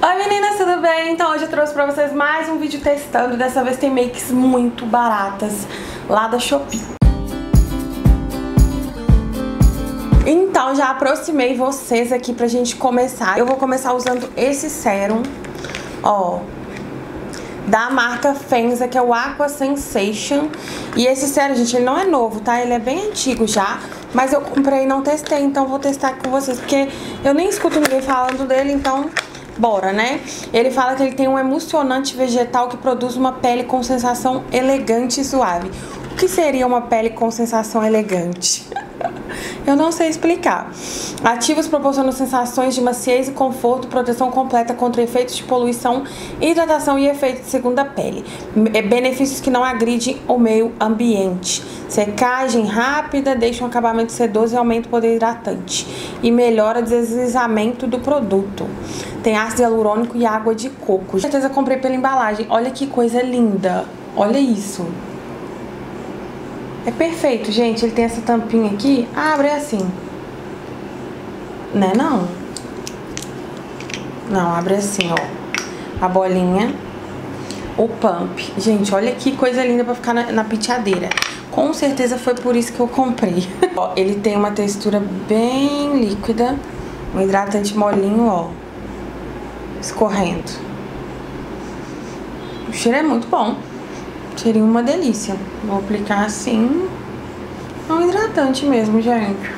Oi meninas, tudo bem? Então hoje eu trouxe pra vocês mais um vídeo testando. Dessa vez tem makes muito baratas lá da Shopee. Então já aproximei vocês aqui pra gente começar. Eu vou começar usando esse sérum, ó, da marca Fenza, que é o Aqua Sensation. E esse sérum, gente, ele não é novo, tá? Ele é bem antigo já, mas eu comprei e não testei, então vou testar com vocês, porque eu nem escuto ninguém falando dele, então bora, né? Ele fala que ele tem um emulsionante vegetal que produz uma pele com sensação elegante e suave. O que seria uma pele com sensação elegante? Eu não sei explicar. Ativos proporcionam sensações de maciez e conforto, proteção completa contra efeitos de poluição, hidratação e efeitos de segunda pele. Benefícios que não agridem o meio ambiente. Secagem rápida, deixa um acabamento sedoso e aumenta o poder hidratante. E melhora o deslizamento do produto. Tem ácido hialurônico e água de coco. Com certeza comprei pela embalagem. Olha que coisa linda. Olha isso. É perfeito, gente. Ele tem essa tampinha aqui. Abre assim. Né, não? Não, abre assim, ó. A bolinha. O pump. Gente, olha que coisa linda pra ficar na penteadeira. Com certeza foi por isso que eu comprei. Ó, ele tem uma textura bem líquida. Um hidratante molinho, ó. Escorrendo. O cheiro é muito bom. Seria uma delícia. Vou aplicar assim. É um hidratante mesmo, gente.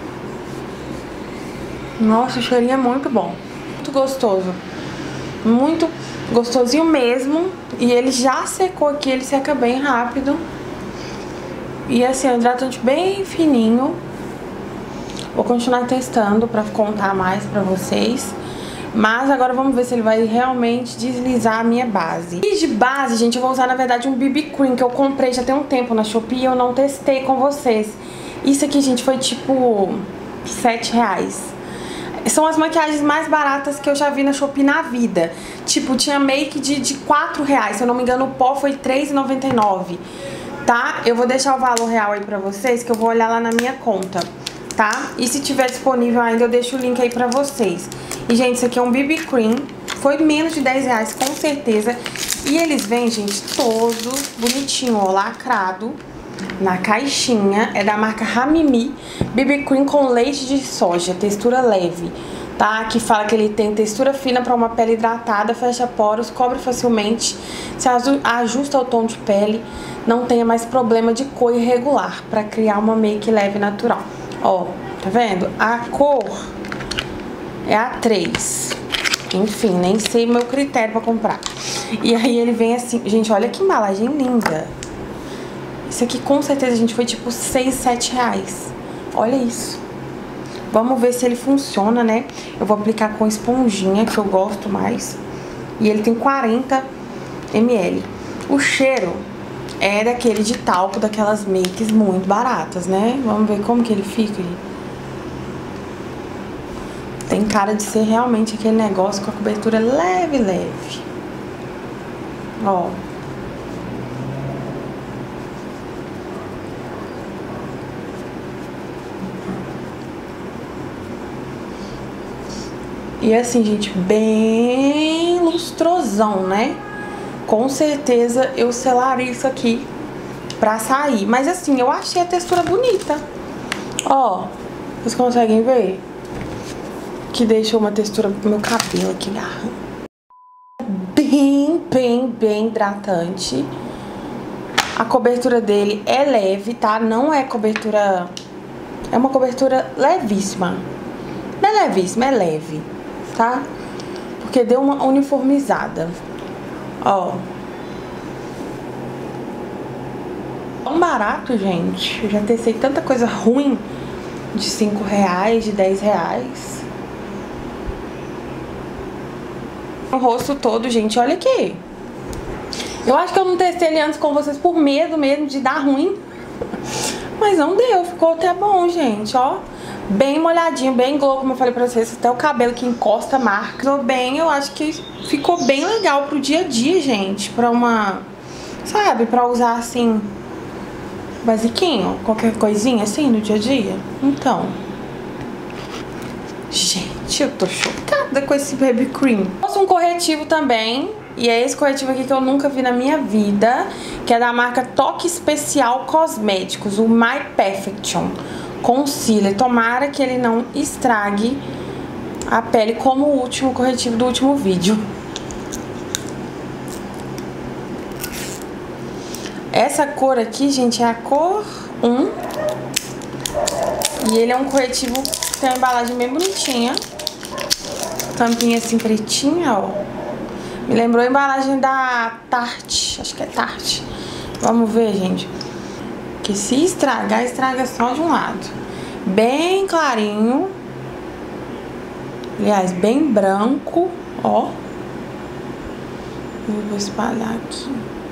Nossa, o cheirinho é muito bom. Muito gostoso. Muito gostosinho mesmo. E ele já secou aqui. Ele seca bem rápido. E assim, é um hidratante bem fininho. Vou continuar testando pra contar mais pra vocês. Mas agora vamos ver se ele vai realmente deslizar a minha base. E de base, gente, eu vou usar, na verdade, um BB Cream que eu comprei já tem um tempo na Shopee e eu não testei com vocês. Isso aqui, gente, foi tipo R$7. São as maquiagens mais baratas que eu já vi na Shopee na vida. Tipo, tinha make de R$4. Se eu não me engano, o pó foi R$3,99. Tá? Eu vou deixar o valor real aí pra vocês, que eu vou olhar lá na minha conta. Tá? E se tiver disponível ainda, eu deixo o link aí pra vocês. E, gente, isso aqui é um BB Cream. Foi menos de R$10, com certeza. E eles vêm, gente, todo bonitinho, ó, lacrado. Na caixinha. É da marca Hamimi. BB Cream com leite de soja, textura leve. Tá? Que fala que ele tem textura fina para uma pele hidratada, fecha poros, cobre facilmente, se ajusta ao tom de pele, não tenha mais problema de cor irregular, para criar uma make leve e natural. Ó, tá vendo? A cor é a 3. Enfim, nem sei o meu critério pra comprar. E aí ele vem assim. Gente, olha que embalagem linda. Isso aqui com certeza, gente, foi tipo R$6, R$7. Olha isso. Vamos ver se ele funciona, né? Eu vou aplicar com esponjinha, que eu gosto mais. E ele tem 40 ml. O cheiro é daquele de talco, daquelas makes muito baratas, né? Vamos ver como que ele fica. Tem cara de ser realmente aquele negócio com a cobertura leve, leve. Ó. E assim, gente, bem lustrosão, né? Com certeza eu selaria isso aqui pra sair. Mas assim, eu achei a textura bonita. Ó, vocês conseguem ver? Que deixou uma textura pro meu cabelo aqui, garra. Bem hidratante. A cobertura dele é leve, tá? Não é cobertura... É uma cobertura levíssima. Não é levíssima, é leve, tá? Porque deu uma uniformizada. Ó. Tão barato, gente. Eu já testei tanta coisa ruim de R$5, de R$10. O rosto todo, gente, olha aqui. Eu acho que eu não testei ele antes com vocês por medo mesmo de dar ruim. Mas não deu, ficou até bom, gente, ó. Bem molhadinho, bem glow, como eu falei pra vocês. Até o cabelo que encosta marca. Ficou bem, eu acho que ficou bem legal pro dia a dia, gente. Pra uma, sabe, pra usar assim, basiquinho, qualquer coisinha assim no dia a dia. Então, gente, eu tô chocada. nada com esse BB Cream. Trouxe um corretivo também. E é esse corretivo aqui que eu nunca vi na minha vida, que é da marca Toque Especial Cosméticos, o My Perfection Concealer. Tomara que ele não estrague a pele como o último corretivo do último vídeo. Essa cor aqui, gente, é a cor 1. E ele é um corretivo que tem uma embalagem bem bonitinha. Tampinha assim pretinha, ó. Me lembrou a embalagem da Tarte. Acho que é Tarte. Vamos ver, gente. Que se estragar, estraga só de um lado. Bem clarinho. Aliás, bem branco. Ó. Eu vou espalhar aqui.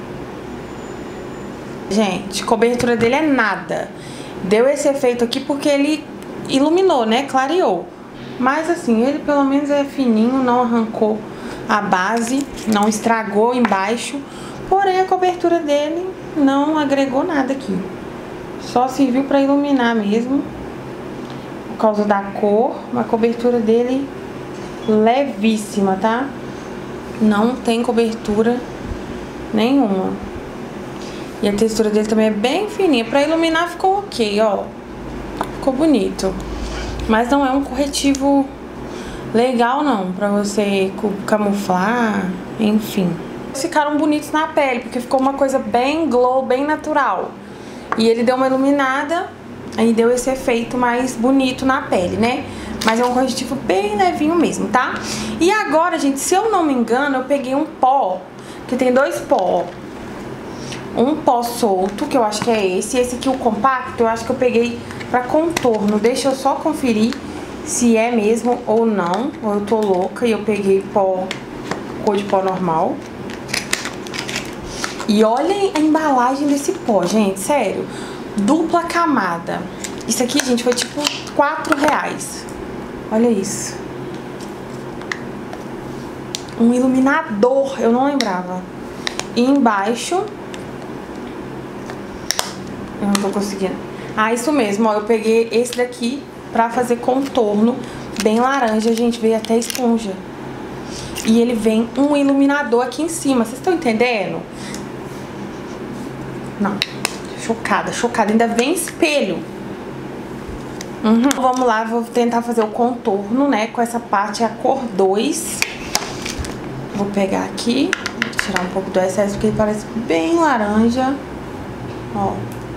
Gente, a cobertura dele é nada. Deu esse efeito aqui porque ele iluminou, né? Clareou. Mas assim, ele pelo menos é fininho, não arrancou a base, não estragou embaixo, porém a cobertura dele não agregou nada aqui. Só serviu para iluminar mesmo, por causa da cor. A cobertura dele levíssima, tá? Não tem cobertura nenhuma. E a textura dele também é bem fininha. Para iluminar ficou ok, ó. Ficou bonito. Mas não é um corretivo legal não, pra você camuflar, enfim. Ficaram bonitos na pele, porque ficou uma coisa bem glow, bem natural. E ele deu uma iluminada, aí deu esse efeito mais bonito na pele, né? Mas é um corretivo bem levinho mesmo, tá? E agora, gente, se eu não me engano, eu peguei um pó, que tem 2 pó. Um pó solto, que eu acho que é esse. Esse aqui, o compacto, eu acho que eu peguei pra contorno. Deixa eu só conferir se é mesmo ou não, ou eu tô louca e eu peguei pó, cor de pó normal. E olhem a embalagem desse pó, gente, sério. Dupla camada. Isso aqui, gente, foi tipo R$4. Olha isso. Um iluminador, eu não lembrava. E embaixo... eu não tô conseguindo. Ah, isso mesmo, ó, eu peguei esse daqui pra fazer contorno bem laranja, gente, veio até esponja. E ele vem um iluminador aqui em cima, vocês estão entendendo? Não, chocada, chocada, ainda vem espelho. Vamos lá, vou tentar fazer o contorno, né, com essa parte, a cor 2. Vou pegar aqui, vou tirar um pouco do excesso, porque ele parece bem laranja. Ó.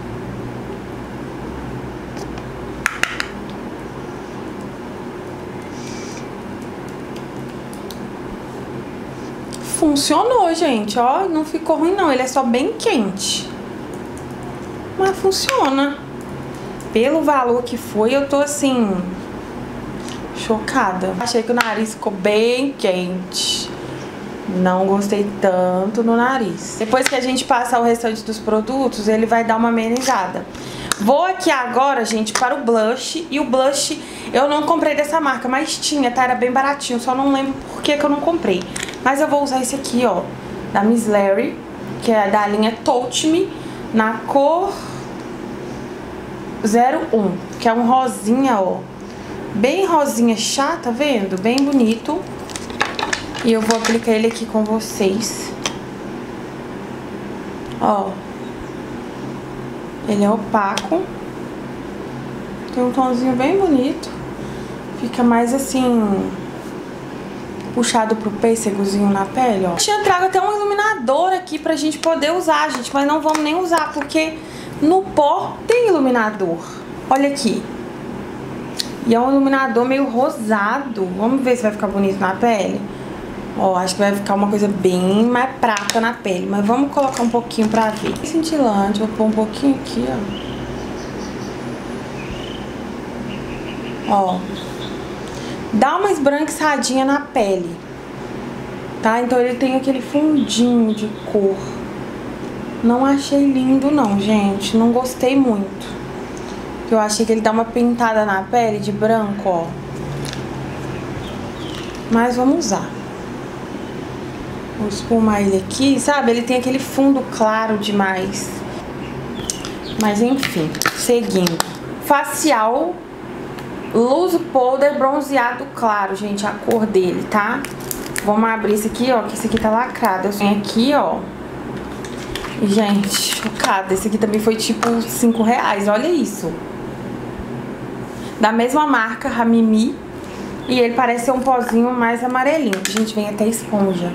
Funcionou, gente, ó, não ficou ruim não, ele é só bem quente. Mas funciona. Pelo valor que foi, eu tô assim, chocada. Achei que o nariz ficou bem quente. Não gostei tanto no nariz. Depois que a gente passar o restante dos produtos, ele vai dar uma amenizada. Vou aqui agora, gente, para o blush. E o blush eu não comprei dessa marca, mas tinha, tá? Era bem baratinho, só não lembro por que eu não comprei. Mas eu vou usar esse aqui, ó, da Miss Larry, que é da linha Touch Me, na cor 01, que é um rosinha, ó. Bem rosinha chá, tá vendo? Bem bonito. E eu vou aplicar ele aqui com vocês. Ó. Ele é opaco. Tem um tomzinho bem bonito. Fica mais assim, puxado pro pêssegozinho na pele, ó. Eu tinha trago até um iluminador aqui pra gente poder usar, gente. Mas não vamos nem usar, porque no pó tem iluminador. Olha aqui. E é um iluminador meio rosado. Vamos ver se vai ficar bonito na pele. Ó, acho que vai ficar uma coisa bem mais prata na pele. Mas vamos colocar um pouquinho pra ver. Cintilante, vou pôr um pouquinho aqui, ó. Ó. Dá uma esbranquiçadinha na pele, tá? Então ele tem aquele fundinho de cor. Não achei lindo não, gente. Não gostei muito. Eu achei que ele dá uma pintada na pele de branco, ó. Mas vamos usar. Vou esfumar ele aqui, sabe? Ele tem aquele fundo claro demais. Mas enfim, seguindo. Facial Loose Powder bronzeado claro, gente, a cor dele, tá? Vamos abrir esse aqui, ó, que esse aqui tá lacrado. Eu tenho aqui, ó. Gente, chocada. Esse aqui também foi tipo R$5, olha isso. Da mesma marca, Hamimi. E ele parece ser um pozinho mais amarelinho. Gente, vem até esponja.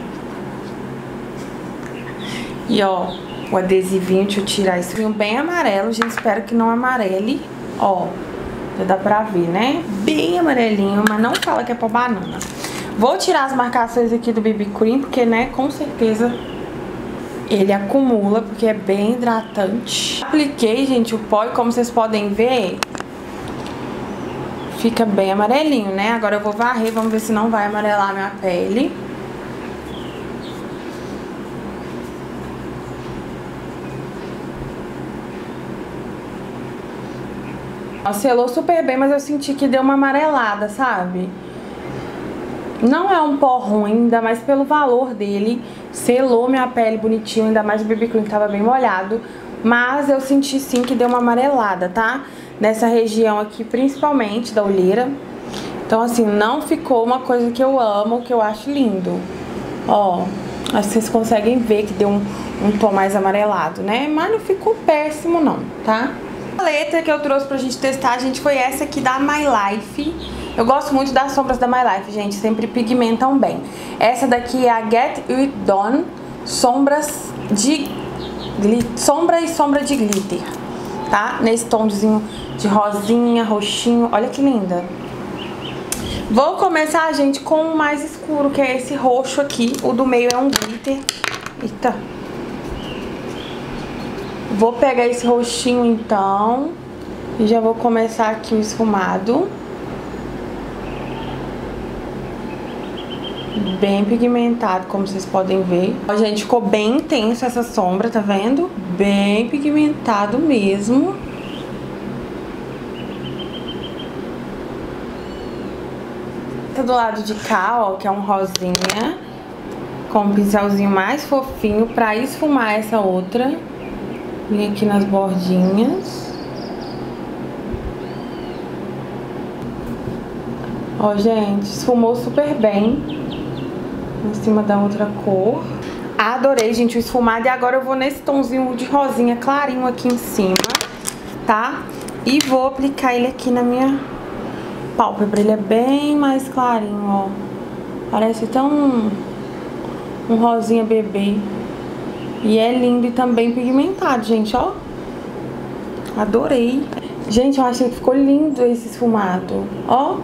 E ó, o adesivinho, deixa eu tirar isso. Bem amarelo, gente, espero que não amarele. Ó, já dá pra ver, né? Bem amarelinho, mas não fala que é pra banana. Vou tirar as marcações aqui do BB Cream, porque, né, com certeza ele acumula, porque é bem hidratante. Apliquei, gente, o pó e como vocês podem ver, fica bem amarelinho, né? Agora eu vou varrer, vamos ver se não vai amarelar a minha pele. Selou super bem, mas eu senti que deu uma amarelada, sabe? Não é um pó ruim, ainda mais pelo valor dele. Selou minha pele bonitinho, ainda mais o BB Cream que tava bem molhado. Mas eu senti sim que deu uma amarelada, tá? Nessa região aqui, principalmente da olheira. Então assim, não ficou uma coisa que eu amo, que eu acho lindo. Ó, acho que vocês conseguem ver que deu um tom mais amarelado, né? Mas não ficou péssimo não, tá? A paleta que eu trouxe pra gente testar, gente, foi essa aqui da My Life. Eu gosto muito das sombras da My Life, gente, sempre pigmentam bem. Essa daqui é a Get It Done sombras de sombra e sombra de glitter, tá? Nesse tomzinho de rosinha, roxinho, olha que linda. Vou começar, gente, com o mais escuro, que é esse roxo aqui. O do meio é um glitter. Eita. Vou pegar esse roxinho, então, e já vou começar aqui o esfumado. Bem pigmentado, como vocês podem ver. Ó, gente, ficou bem intenso essa sombra, tá vendo? Bem pigmentado mesmo. Do lado de cá, ó, que é um rosinha, com um pincelzinho mais fofinho pra esfumar essa outra. Vem aqui nas bordinhas. Ó, gente, esfumou super bem em cima da outra cor. Adorei, gente, o esfumado. E agora eu vou nesse tomzinho de rosinha clarinho aqui em cima, tá? E vou aplicar ele aqui na minha pálpebra. Ele é bem mais clarinho, ó. Parece tão um rosinha bebê. E é lindo e também pigmentado, gente, ó. Adorei. Gente, eu achei que ficou lindo esse esfumado, ó.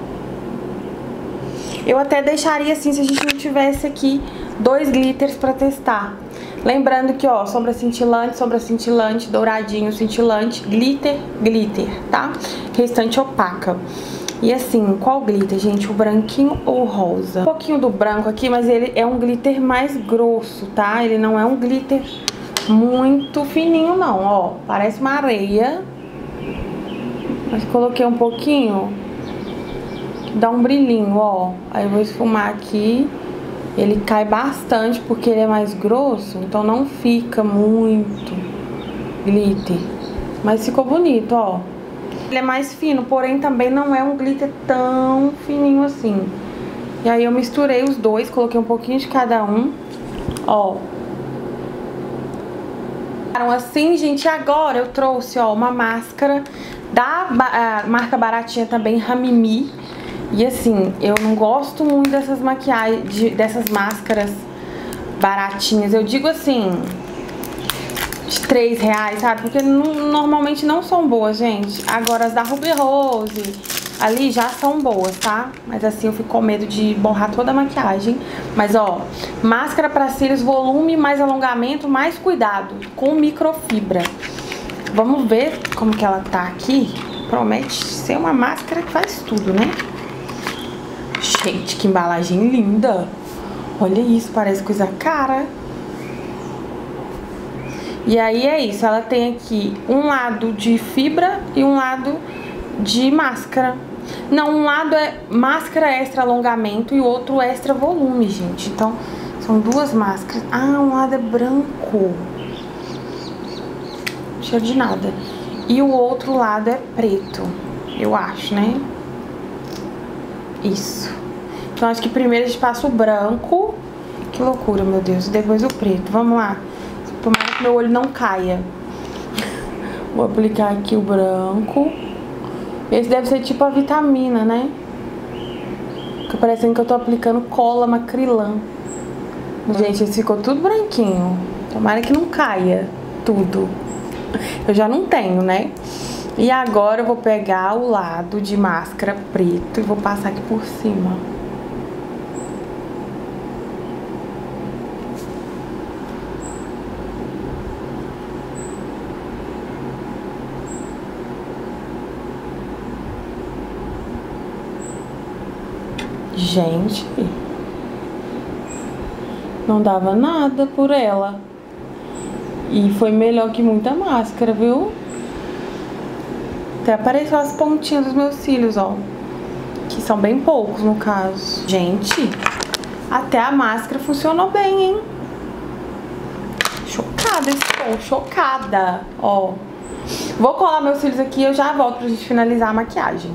Eu até deixaria assim se a gente não tivesse aqui 2 glitters pra testar. Lembrando que, ó, sombra cintilante, douradinho, cintilante, glitter, glitter, tá? Restante opaca. E assim, qual glitter, gente? O branquinho ou o rosa? Um pouquinho do branco aqui, mas ele é um glitter mais grosso, tá? Ele não é um glitter muito fininho, não, ó. Parece uma areia. Mas coloquei um pouquinho, dá um brilhinho, ó. Aí eu vou esfumar aqui. Ele cai bastante porque ele é mais grosso, então não fica muito glitter. Mas ficou bonito, ó. Ele é mais fino, porém também não é um glitter tão fininho assim. E aí eu misturei os dois, coloquei um pouquinho de cada um, ó. Assim, gente, agora eu trouxe, ó, uma máscara da marca baratinha também, Hamimi. E assim, eu não gosto muito dessas maquiagens, dessas máscaras baratinhas. Eu digo assim, de R$3, sabe? Porque normalmente não são boas, gente. Agora as da Ruby Rose ali já são boas, tá? Mas assim, eu fico com medo de borrar toda a maquiagem. Mas ó, máscara pra cílios, volume, mais alongamento, mais cuidado, com microfibra. Vamos ver como que ela tá aqui. Promete ser uma máscara que faz tudo, né? Gente, que embalagem linda. Olha isso, parece coisa cara. E aí é isso, ela tem aqui um lado de fibra e um lado de máscara. Não, um lado é máscara extra alongamento e o outro extra volume, gente. Então, são duas máscaras. Ah, um lado é branco. Cheiro de nada. E o outro lado é preto, eu acho, né? Isso. Então acho que primeiro a gente passa o branco. Que loucura, meu Deus. Depois o preto. Vamos lá. Tomara que meu olho não caia. Vou aplicar aqui o branco. Esse deve ser tipo a vitamina, né? Fica parecendo que eu tô aplicando cola macrilã. Gente, esse ficou tudo branquinho. Tomara que não caia tudo. Eu já não tenho, né? E agora eu vou pegar o lado de máscara preto e vou passar aqui por cima. Gente, não dava nada por ela. E foi melhor que muita máscara, viu? Até apareceu as pontinhas dos meus cílios, ó. Que são bem poucos, no caso. Gente, até a máscara funcionou bem, hein? Chocada estou, chocada. Ó. Vou colar meus cílios aqui e eu já volto pra gente finalizar a maquiagem.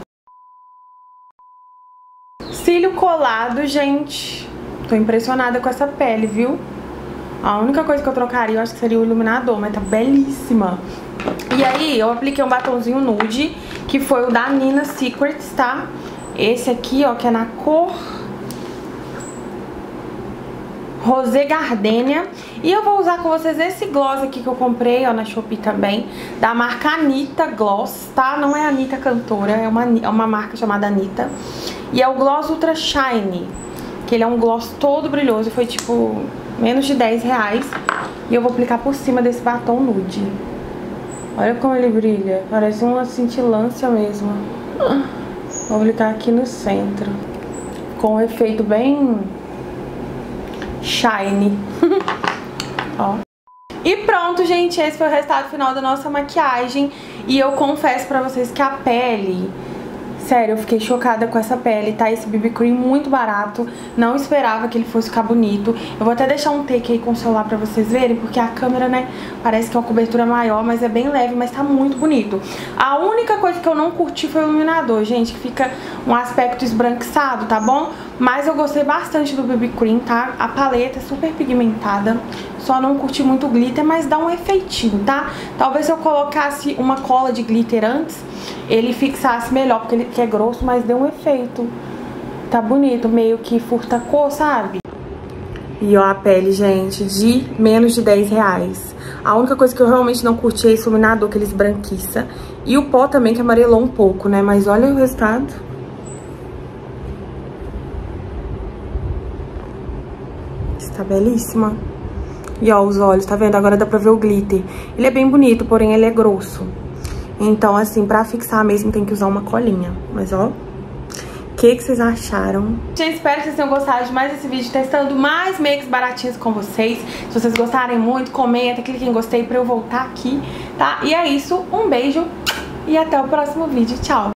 Cílio colado, gente. Tô impressionada com essa pele, viu? A única coisa que eu trocaria, eu acho que seria o iluminador, mas tá belíssima. E aí, eu apliquei um batonzinho nude, que foi o da Nina Secrets, tá? Esse aqui, ó, que é na cor Rosé Gardenia. E eu vou usar com vocês esse gloss aqui que eu comprei, ó, na Shopee também, da marca Anitta Gloss, tá? Não é a Anitta cantora, é uma marca chamada Anitta. E é o Gloss Ultra Shine, que ele é um gloss todo brilhoso, foi tipo menos de 10 reais. E eu vou aplicar por cima desse batom nude. Olha como ele brilha, parece uma cintilância mesmo. Vou aplicar aqui no centro, com um efeito bem shine. Ó. E pronto, gente, esse foi o resultado final da nossa maquiagem. E eu confesso pra vocês que a pele... Sério, eu fiquei chocada com essa pele, tá? Esse BB Cream muito barato. Não esperava que ele fosse ficar bonito. Eu vou até deixar um take aí com o celular pra vocês verem, porque a câmera, né, parece que é uma cobertura maior, mas é bem leve, mas tá muito bonito. A única coisa que eu não curti foi o iluminador, gente, que fica um aspecto esbranquiçado, tá bom? Mas eu gostei bastante do BB Cream, tá? A paleta é super pigmentada. Só não curti muito o glitter, mas dá um efeitinho, tá? Talvez se eu colocasse uma cola de glitter antes, ele fixasse melhor, porque ele é grosso, mas deu um efeito. Tá bonito, meio que furta cor, sabe? E ó a pele, gente, de menos de 10 reais. A única coisa que eu realmente não curti é esse iluminador, que ele esbranquiça. E o pó também, que amarelou um pouco, né? Mas olha o resultado. Está belíssima. E ó, os olhos, tá vendo? Agora dá pra ver o glitter. Ele é bem bonito, porém ele é grosso. Então, assim, pra fixar mesmo tem que usar uma colinha. Mas ó, o que vocês acharam? Gente, espero que vocês tenham gostado de mais esse vídeo, testando mais makes baratinhos com vocês. Se vocês gostarem muito, comenta, clique em gostei pra eu voltar aqui, tá? E é isso, um beijo e até o próximo vídeo. Tchau!